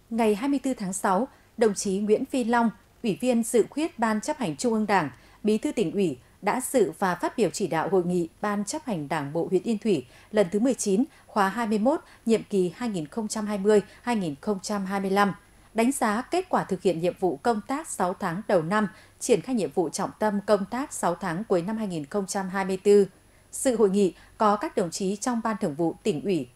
Ngày 24 tháng 6, đồng chí Nguyễn Phi Long, Ủy viên Dự khuyết Ban Chấp hành Trung ương Đảng, Bí thư Tỉnh ủy đã dự và phát biểu chỉ đạo hội nghị Ban Chấp hành Đảng bộ huyện Yên Thủy lần thứ 19, khóa 21, nhiệm kỳ 2020-2025, đánh giá kết quả thực hiện nhiệm vụ công tác 6 tháng đầu năm, triển khai nhiệm vụ trọng tâm công tác 6 tháng cuối năm 2024. Sự hội nghị có các đồng chí trong Ban Thường vụ Tỉnh ủy.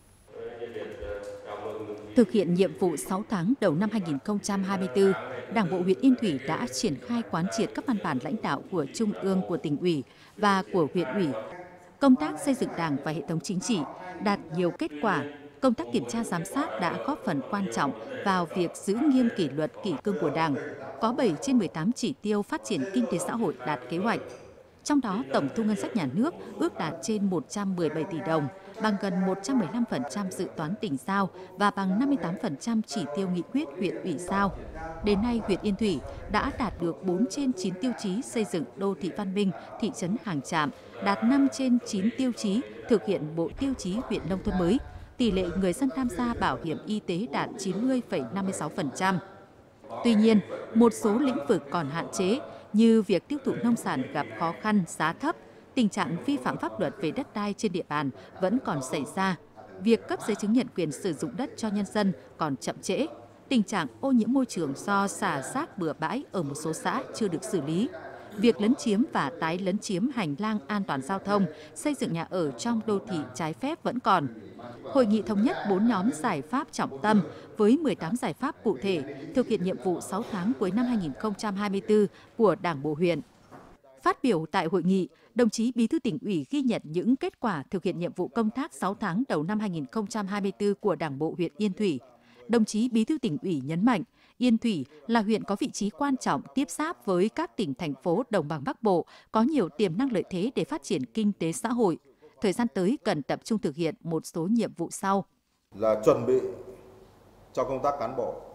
Thực hiện nhiệm vụ 6 tháng đầu năm 2024, Đảng bộ huyện Yên Thủy đã triển khai quán triệt các văn bản lãnh đạo của Trung ương, của Tỉnh ủy và của huyện ủy. Công tác xây dựng Đảng và hệ thống chính trị đạt nhiều kết quả. Công tác kiểm tra giám sát đã góp phần quan trọng vào việc giữ nghiêm kỷ luật kỷ cương của Đảng. Có 7 trên 18 chỉ tiêu phát triển kinh tế xã hội đạt kế hoạch. Trong đó, tổng thu ngân sách nhà nước ước đạt trên 117 tỷ đồng, bằng gần 115% dự toán tỉnh giao và bằng 58% chỉ tiêu nghị quyết huyện ủy giao. Đến nay, huyện Yên Thủy đã đạt được 4 trên 9 tiêu chí xây dựng đô thị văn minh, thị trấn hàng trạm, đạt 5 trên 9 tiêu chí thực hiện bộ tiêu chí huyện nông thôn mới. Tỷ lệ người dân tham gia bảo hiểm y tế đạt 90,56%. Tuy nhiên, một số lĩnh vực còn hạn chế như việc tiêu thụ nông sản gặp khó khăn, giá thấp, tình trạng vi phạm pháp luật về đất đai trên địa bàn vẫn còn xảy ra, việc cấp giấy chứng nhận quyền sử dụng đất cho nhân dân còn chậm trễ, tình trạng ô nhiễm môi trường do xả rác bừa bãi ở một số xã chưa được xử lý, việc lấn chiếm và tái lấn chiếm hành lang an toàn giao thông, xây dựng nhà ở trong đô thị trái phép vẫn còn. Hội nghị thống nhất 4 nhóm giải pháp trọng tâm với 18 giải pháp cụ thể thực hiện nhiệm vụ 6 tháng cuối năm 2024 của Đảng bộ huyện. Phát biểu tại hội nghị, đồng chí Bí thư Tỉnh ủy ghi nhận những kết quả thực hiện nhiệm vụ công tác 6 tháng đầu năm 2024 của Đảng bộ huyện Yên Thủy. Đồng chí Bí thư Tỉnh ủy nhấn mạnh, Yên Thủy là huyện có vị trí quan trọng tiếp giáp với các tỉnh, thành phố Đồng bằng Bắc Bộ, có nhiều tiềm năng lợi thế để phát triển kinh tế xã hội. Thời gian tới cần tập trung thực hiện một số nhiệm vụ sau. Là chuẩn bị cho công tác cán bộ,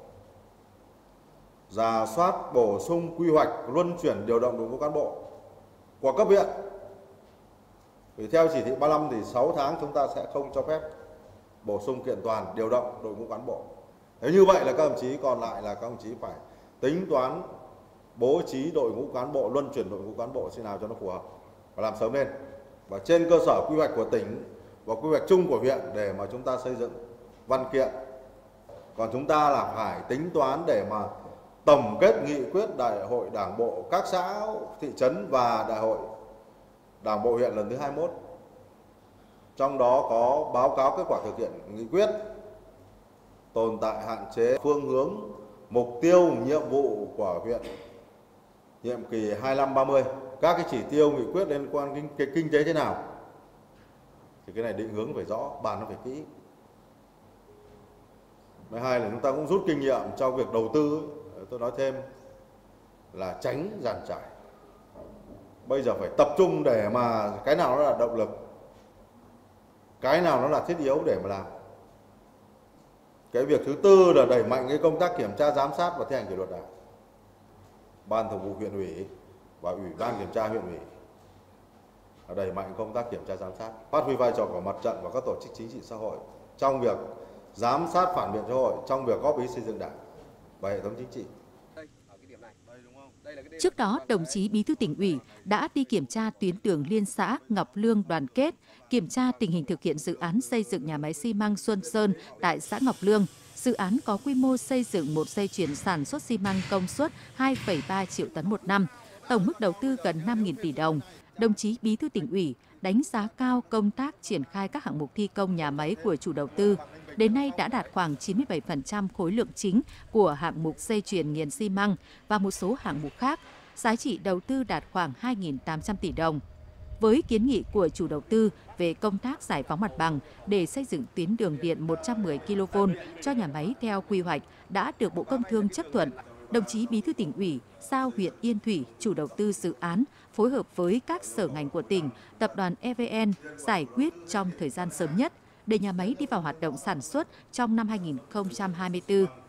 rà soát bổ sung quy hoạch, luân chuyển điều động đội ngũ cán bộ của cấp huyện. Vì theo chỉ thị 35 thì 6 tháng chúng ta sẽ không cho phép bổ sung kiện toàn điều động đội ngũ cán bộ. Nếu như vậy là các đồng chí còn lại là các đồng chí phải tính toán bố trí đội ngũ cán bộ, luân chuyển đội ngũ cán bộ thế nào cho nó phù hợp và làm sớm lên. Và trên cơ sở quy hoạch của tỉnh và quy hoạch chung của huyện để mà chúng ta xây dựng văn kiện. Còn chúng ta là phải tính toán để mà tổng kết nghị quyết đại hội đảng bộ các xã, thị trấn và đại hội đảng bộ huyện lần thứ 21. Trong đó có báo cáo kết quả thực hiện nghị quyết, tồn tại hạn chế, phương hướng, mục tiêu, nhiệm vụ của huyện nhiệm kỳ 25-30. Các cái chỉ tiêu nghị quyết liên quan đến cái kinh tế thế nào thì cái này định hướng phải rõ, bàn nó phải kỹ. Thứ hai là chúng ta cũng rút kinh nghiệm trong việc đầu tư. Tôi nói thêm là tránh dàn trải. Bây giờ phải tập trung để mà cái nào nó là động lực, cái nào nó là thiết yếu để mà làm. Cái việc thứ tư là đẩy mạnh cái công tác kiểm tra giám sát và thi hành kỷ luật Đảng. Ban Thường vụ huyện ủy và Ủy ban kiểm tra huyện ủy đẩy mạnh công tác kiểm tra giám sát, phát huy vai trò của mặt trận và các tổ chức chính trị xã hội trong việc giám sát phản biện xã hội, trong việc góp ý xây dựng Đảng và hệ thống chính trị. Trước đó, đồng chí Bí thư Tỉnh ủy đã đi kiểm tra tuyến đường liên xã Ngọc Lương Đoàn Kết, kiểm tra tình hình thực hiện dự án xây dựng nhà máy xi măng Xuân Sơn tại xã Ngọc Lương. Dự án có quy mô xây dựng một dây chuyền sản xuất xi măng công suất 2,3 triệu tấn một năm, tổng mức đầu tư gần 5.000 tỷ đồng. Đồng chí Bí thư Tỉnh ủy đánh giá cao công tác triển khai các hạng mục thi công nhà máy của chủ đầu tư. Đến nay đã đạt khoảng 97% khối lượng chính của hạng mục dây chuyền nghiền xi măng và một số hạng mục khác. Giá trị đầu tư đạt khoảng 2.800 tỷ đồng. Với kiến nghị của chủ đầu tư về công tác giải phóng mặt bằng để xây dựng tuyến đường điện 110 kV cho nhà máy theo quy hoạch đã được Bộ Công Thương chấp thuận, đồng chí Bí thư Tỉnh ủy giao huyện Yên Thủy, chủ đầu tư dự án, phối hợp với các sở ngành của tỉnh, tập đoàn EVN giải quyết trong thời gian sớm nhất để nhà máy đi vào hoạt động sản xuất trong năm 2024.